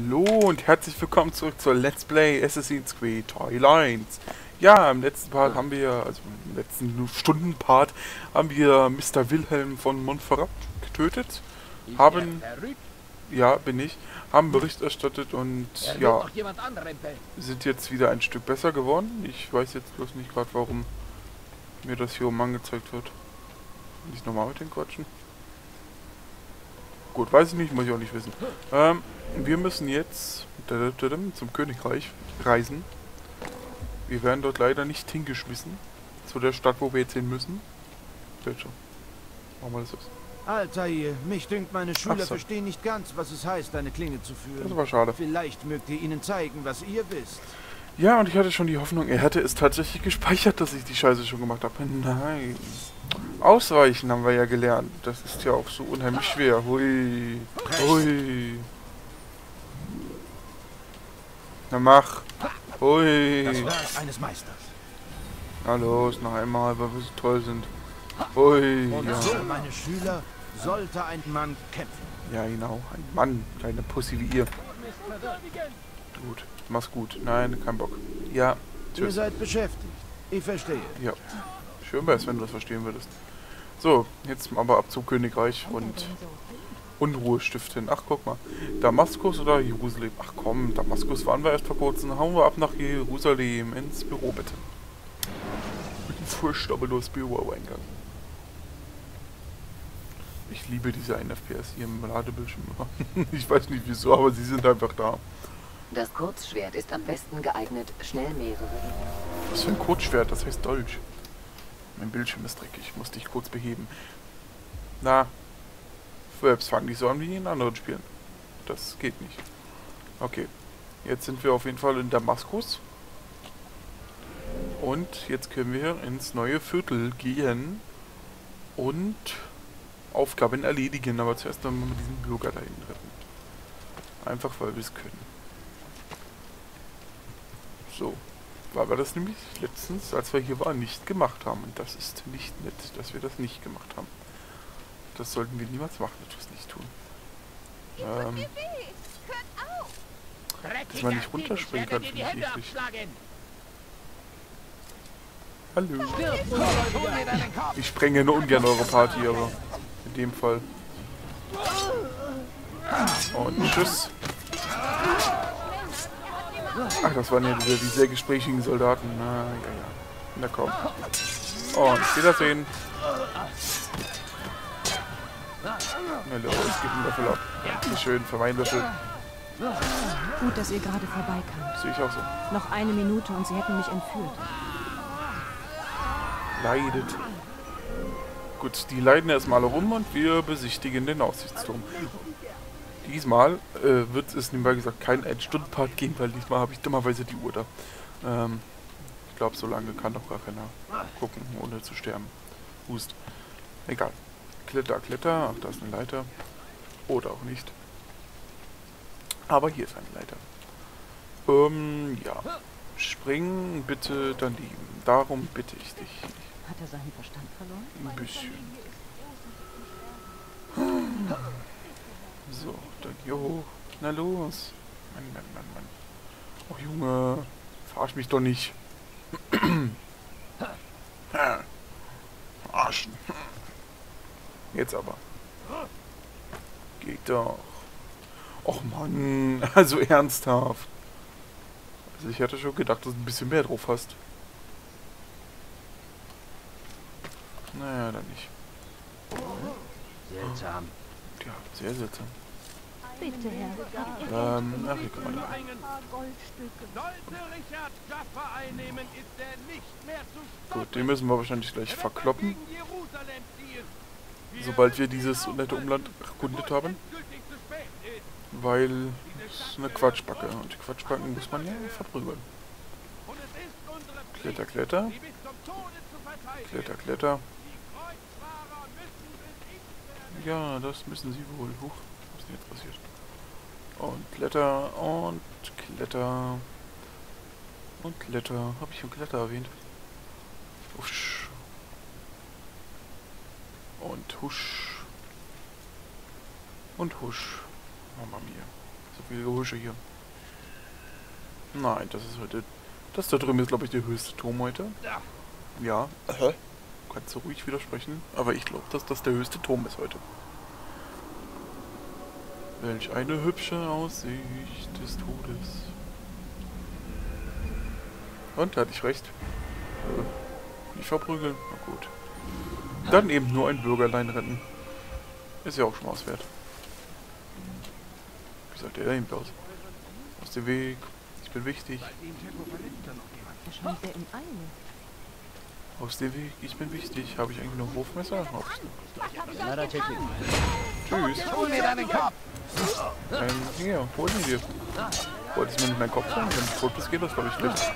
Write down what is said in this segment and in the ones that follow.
Hallo und herzlich willkommen zurück zur Let's Play Assassin's Creed Skylines. Ja, im letzten Part haben wir, also im letzten Stundenpart, haben wir Mr. Wilhelm von Montferrat getötet. Haben, ja, bin ich, haben Bericht erstattet und ja, sind jetzt wieder ein Stück besser geworden. Ich weiß jetzt bloß nicht gerade, warum mir das hier oben angezeigt wird. Nicht nochmal mit den quatschen. Gut, weiß ich nicht, muss ich auch nicht wissen. Wir müssen jetzt zum Königreich reisen. Wir werden dort leider nicht hingeschmissen. Zu der Stadt, wo wir jetzt hin müssen. Wird schon. Machen wir das jetzt. Altair, mich dünkt, meine Schüler verstehen nicht ganz, was es heißt, eine Klinge zu führen. Das war schade. Vielleicht mögt ihr ihnen zeigen, was ihr wisst. Ja, und ich hatte schon die Hoffnung, er hätte es tatsächlich gespeichert, dass ich die Scheiße schon gemacht habe. Nein. Ausweichen haben wir ja gelernt. Das ist ja auch so unheimlich schwer. Hui. Hui. Na mach. Hui. Das Werk eines Meisters. Na los, noch einmal, weil wir so toll sind. Hui. Und Ja. für meine Schüler sollte ein Mann kämpfen. Ja, genau. Ein Mann. Kleine Pussy wie ihr. Gut. Mach's gut. Nein, kein Bock. Ja. Ihr Tschüss. seid beschäftigt. Ich verstehe. Ja. Schön wär's, wenn du das verstehen würdest. So, jetzt aber ab zum Königreich und Unruhe stiften. Ach, guck mal. Damaskus oder Jerusalem? Ach komm, Damaskus waren wir erst vor kurzem. Hauen wir ab nach Jerusalem ins Büro, bitte. Mit dem furchtbarlos Büroeingang. Ich liebe diese 1 FPS hier im Ladebildschirm. Ich weiß nicht wieso, aber sie sind einfach da. Das Kurzschwert ist am besten geeignet, schnell mehrere. Was für ein Kurzschwert? Das heißt Dolch. Mein Bildschirm ist dreckig. Musste ich kurz beheben. Na. Jetzt fangen die so an wie in anderen Spielen. Das geht nicht. Okay. Jetzt sind wir auf jeden Fall in Damaskus. Und jetzt können wir ins neue Viertel gehen. Und Aufgaben erledigen. Aber zuerst mal mit diesem Bürger da hinten retten. Einfach weil wir es können. So. Weil wir das nämlich letztens, als wir hier waren, nicht gemacht haben. Und das ist nicht nett, dass wir das nicht gemacht haben. Das sollten wir niemals machen, etwas nicht tun. Dass man nicht runterspringen kann, finde ich eklig. Hallo. Ich sprenge nur ungern eure Party, aber in dem Fall. Und tschüss. Ach, das waren ja die sehr gesprächigen Soldaten. Na, ja, ja. Na komm. Und Wiedersehen. Na los, gib einen Löffel ab. Dankeschön für meinen Löffel. Gut, dass ihr gerade vorbeikamt. Sehe ich auch so. Noch eine Minute und sie hätten mich entführt. Leidet. Gut, die leiden erstmal alle rum und wir besichtigen den Aussichtsturm. Diesmal wird es nebenbei gesagt kein 1-Stunden-Part geben, weil diesmal habe ich dummerweise die Uhr da. Ich glaube, so lange kann doch gar keiner gucken, ohne zu sterben. Hust. Egal. Kletter, Kletter. Ach, da ist eine Leiter. Oder auch nicht. Aber hier ist eine Leiter. Ja. Spring bitte daneben. Darum bitte ich dich. Hat er seinen Verstand verloren? Ein bisschen. So, dann hier hoch. Na los. Mann, Mann, Mann, Mann. Oh Junge, verarsch mich doch nicht. Arschen. Jetzt aber. Geht doch. Och Mann, also ernsthaft. Also ich hatte schon gedacht, dass du ein bisschen mehr drauf hast. Naja, dann nicht. Seltsam. Ja, sehr seltsam. Bitte, Herr. Ach, hier kann man da. Gut, den müssen wir wahrscheinlich gleich verkloppen. Sobald wir dieses nette Umland erkundet haben. Weil es ist eine Quatschbacke. Und die Quatschbacken muss man ja verprügeln. Kletter, Kletter. Kletter, Kletter. Ja, das müssen sie wohl. Huch, was ist denn jetzt passiert? Und Kletter und Kletter. Und Kletter. Habe ich schon Kletter erwähnt? Husch. Und Husch. Und Husch. Mama mia. So viele Geräusche hier. Nein, das ist heute... Das da drüben ist, glaube ich, der höchste Turm heute. Ja. Kannst du ruhig widersprechen. Aber ich glaube, dass das der höchste Turm ist heute. Welch eine hübsche Aussicht des Todes. Und, hatte ich recht. Nicht verprügeln? Na gut. Dann eben nur ein Bürgerlein retten. Ist ja auch schon mal was wert. Wie sagt der da hinten aus? Aus dem Weg. Ich bin wichtig. Erscheint der im Eile. Aus dem Weg. Ich bin wichtig. Habe ich eigentlich noch ein Wurfmesser? Hab ich noch. Tschüss. Hol mir deinen Kopf! Hier, hol ihn dir. Wollte ich mir nicht meinen Kopf holen? Wenn du tot bist, geht das, glaube ich, schlecht.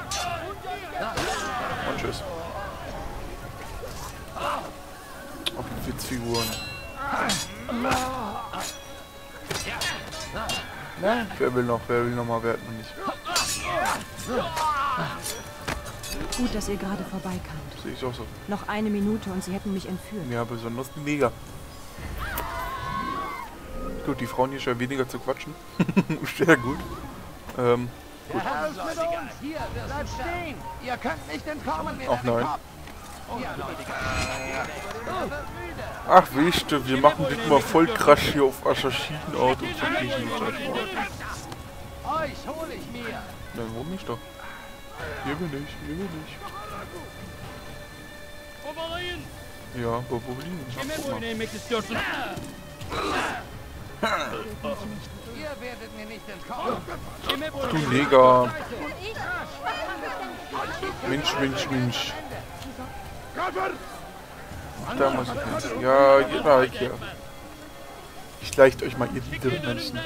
Und tschüss. Auf die Witzfiguren. Na, wer will noch mal, wer hat noch nicht. Gut, dass ihr gerade vorbeikamt. Sehe ich auch so. Noch eine Minute und sie hätten mich entführt. Ja, besonders die Neger. Gut, die Frauen hier scheinen weniger zu quatschen. Sehr gut. Gut. Raus mit uns! Hier, bleibt stehen! Ihr könnt nicht entkommen mit Ach einem nein. Kopf! Ach, weißt du, wir machen das mal voll krass hier auf Assassinenart und so. Euch hol ich mir! Na, warum nicht doch? Hier bin ich, hier bin ich. Ja, Bobolin. Ihr werdet mir nicht entkommen! Du Neger. Mensch, Mensch, Mensch. Da muss ich hin. Ja, genau, hier. Ich leicht euch mal, ihr niederen Menschen.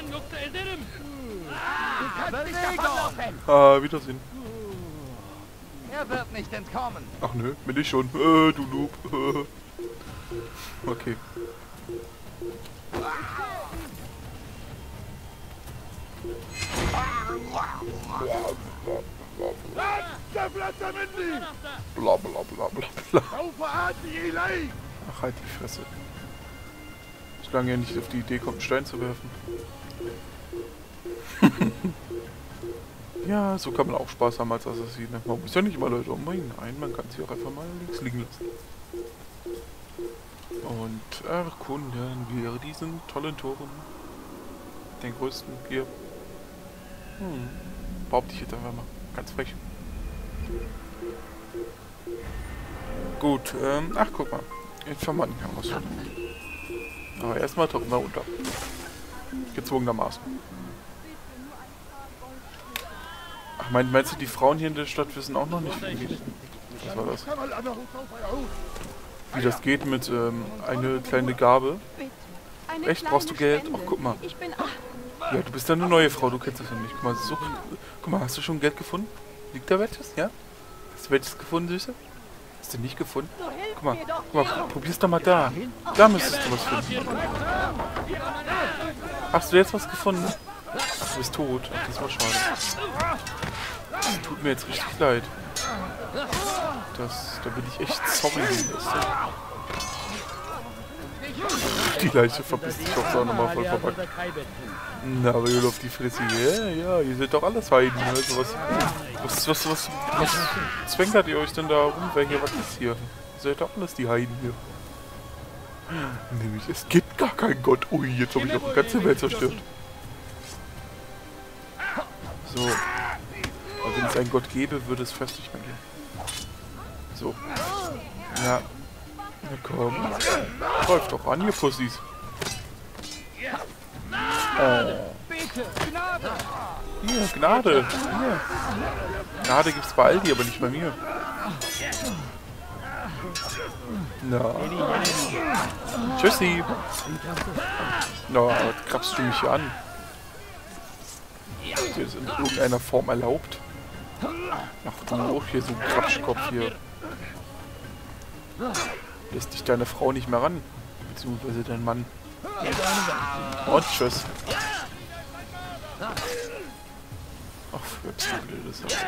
Ah, Wiedersehen. Er wird nicht entkommen! Ach nö, bin ich schon. Du Noob. Okay. Bla bla bla bla bla. Ach, halt die Fresse. Solange er nicht auf die Idee kommt, einen Stein zu werfen. Ja, so kann man auch Spaß haben als Assassine. Man muss ja nicht immer Leute umbringen. Nein, man kann sie auch einfach mal links liegen lassen. Und erkunden wir diesen tollen Turm. Den größten hier. Behaupte ich jetzt einfach mal. Ganz frech. Gut, ach guck mal. Informanten herausfinden. Aber erstmal tauchen wir unter. Gezwungenermaßen. Ach, meinst du, die Frauen hier in der Stadt wissen auch noch nicht, wie geht? Was war das? Wie das geht mit eine kleine Gabe. Echt? Brauchst du Geld? Ach, guck mal. Ja, du bist ja eine neue Frau, du kennst das ja nicht. Guck mal, so, guck mal, hast du schon Geld gefunden? Liegt da welches? Ja? Hast du welches gefunden, Süße? Hast du nicht gefunden? Guck mal, probier's doch mal da. Da müsstest du was finden. Hast du jetzt was gefunden? Du bist tot. Ach, das war schade. Das tut mir jetzt richtig leid. Da bin ich echt sorry. Die Leiche verpisst sich doch so nochmal voll verpackt. Na, aber ihr auf die Fresse. Ja, ihr seid doch alles Heiden. Also was zwinkert ihr euch denn da rum? Was ist hier? Ihr seid doch alles die Heiden hier. Nämlich, es gibt gar keinen Gott. Ui, jetzt habe ich auch die ganze Welt zerstört. So. Aber wenn es einen Gott gäbe, würde es fest nicht mehr gehen. So. Ja. Na komm. Läuft doch an, ihr Pussys. Hier, Gnade. Hier. Gnade gibt's bei Aldi, aber nicht bei mir. Na. Tschüssi. Na, krabst du mich hier an? Ist das in irgendeiner Form erlaubt? Ach du auch hier so ein Krapschkopf hier. Lässt dich deine Frau nicht mehr ran. Beziehungsweise dein Mann. Und tschüss. Ach, für bist du blöde Sache.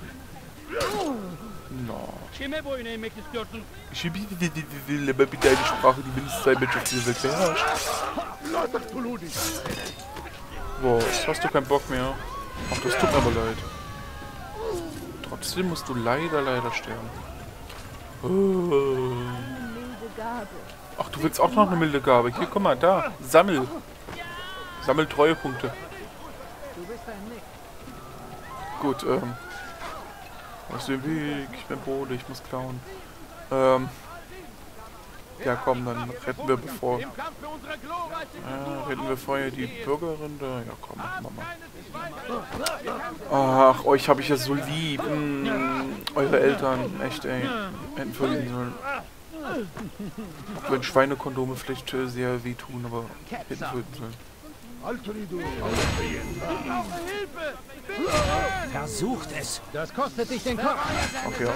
No. Ich will aber bitte eine Sprache, die mindestens ein Mensch auf dieser Welt beherrscht. Was? Hast du keinen Bock mehr? Ach, das tut mir aber leid. Trotzdem musst du leider sterben. Ach, du willst auch noch eine milde Gabe. Hier, guck mal, da. Sammel Treuepunkte. Gut, aus dem Weg. Ich bin Bode, ich muss klauen. Ja komm, dann retten wir retten wir vorher die Bürgerin da. Ja komm, machen wir mal. Ach, euch habe ich ja so lieb. Eure Eltern, echt ey. Hätten verlieben sollen. Auch wenn Schweinekondome vielleicht sehr wehtun, aber hätten töten sollen. Versucht es. Das kostet dich den Kopf. Okay, ja.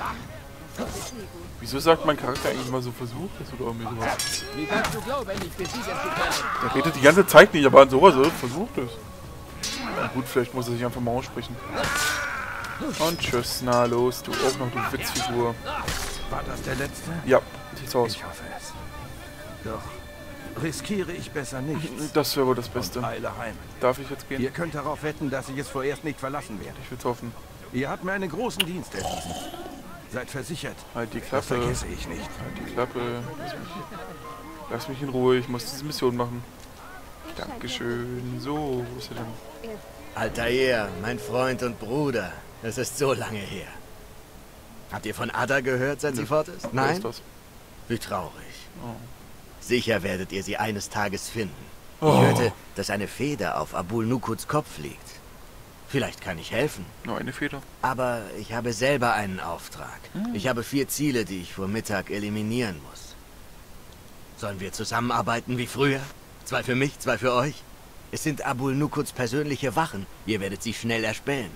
Wieso sagt mein Charakter eigentlich immer so versucht es oder irgendwie sowas? Wie kannst du glauben, ich besiege sie? Der redet die ganze Zeit nicht, aber an sowas versucht es. Na gut, vielleicht muss er sich einfach mal aussprechen. Und tschüss, na los, du auch noch, du Witzfigur. War das der letzte? Ja, sieht's aus. Ich hoffe es. Doch riskiere ich besser nichts. Das wäre wohl das Beste. Eile heim. Darf ich jetzt gehen? Ihr könnt darauf wetten, dass ich es vorerst nicht verlassen werde. Ich will's hoffen. Ihr habt mir einen großen Dienst erwiesen. Seid versichert. Halt die Das Klappe. vergesse ich nicht. Halt die Klappe. Lass mich in Ruhe, ich muss diese Mission machen. Dankeschön. So, wo ist er denn? Altair, mein Freund und Bruder. Es ist so lange her. Habt ihr von Ada gehört, seit sie fort ist? Wer Nein? ist das? Wie traurig. Oh. Sicher werdet ihr sie eines Tages finden. Oh. Ich hörte, dass eine Feder auf Abul Nukuds Kopf liegt. Vielleicht kann ich helfen. Nur eine Feder. Aber ich habe selber einen Auftrag. Ich habe 4 Ziele, die ich vor Mittag eliminieren muss. Sollen wir zusammenarbeiten wie früher? 2 für mich, 2 für euch? Es sind Abul Nukuds persönliche Wachen. Ihr werdet sie schnell erspähen.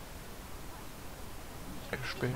Erspähen.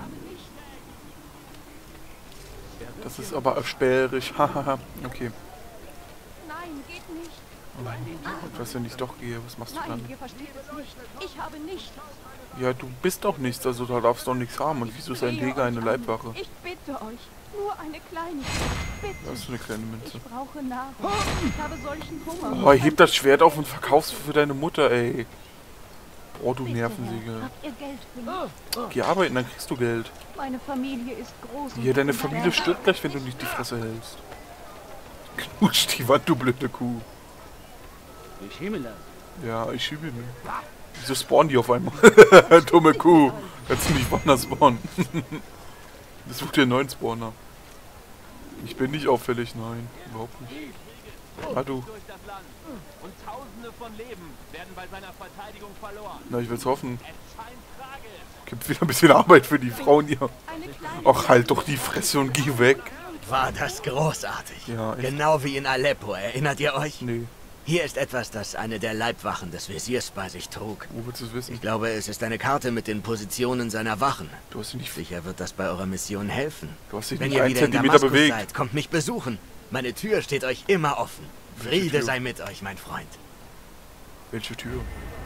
Das ist aber erspährig. Hahaha. Okay. Nein, geht nicht. Was, wenn ich doch gehe, was machst du Nein, dann? ihr versteht es nicht. Ich habe nichts. Ja, du bist doch nichts, also da darfst du doch nichts haben. Und wieso ist ein Jäger eine Leibwache? Ich bitte euch. Nur eine Kleinigkeit. Bitte. Das ist eine kleine Münze. Ich brauche Nahrung. Ich habe solchen Hunger. Oh, heb das Schwert auf und verkauf's für deine Mutter, ey. Boah, du Bitte, Nervensäge. Herr, habt ihr Geld für mich? Geh arbeiten, dann kriegst du Geld. Meine Familie ist groß. und Hier, deine ich Familie werde- stirbt gleich, wenn du nicht die Fresse hältst. Knutsch die Wand, du blöde Kuh. Ich himmel. Ja, ich schiebe mir. Wieso spawnen die auf einmal? Dumme Kuh. Kannst du nicht woanders spawnen. Das sucht dir einen neuen Spawner. Ich bin nicht auffällig, nein. Überhaupt nicht. Ah, du. Durch das Land. Und Tausende von Leben werden bei seiner Verteidigung verloren. Na, ich will's hoffen. Es scheint tragisch. Gibt wieder ein bisschen Arbeit für die Frauen hier. Eine kleine Ach, halt doch die Fresse und geh weg. War das großartig. Ja, echt. Genau wie in Aleppo, erinnert ihr euch? Nee, Hier ist etwas, das eine der Leibwachen des Wesirs bei sich trug. wo willst du es wissen? Ich glaube, es ist eine Karte mit den Positionen seiner Wachen. Du hast sie nicht, Sicher wird das bei eurer Mission helfen. du hast dich Wenn nicht ihr einen wieder in Zentimeter Damaskus bewegt. seid, kommt mich besuchen. Meine Tür steht euch immer offen. Welche Friede Tür? sei mit euch, mein Freund. Welche Tür?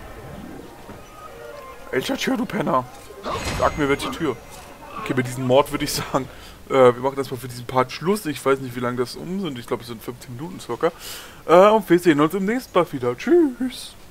Welche Tür, du Penner? Sag mir, welche Tür. Okay, bei diesem Mord würde ich sagen, wir machen das mal für diesen Part Schluss. Ich weiß nicht, wie lange das sind. Ich glaube, es sind 15 Minuten circa. Und wir sehen uns im nächsten Mal wieder. Tschüss.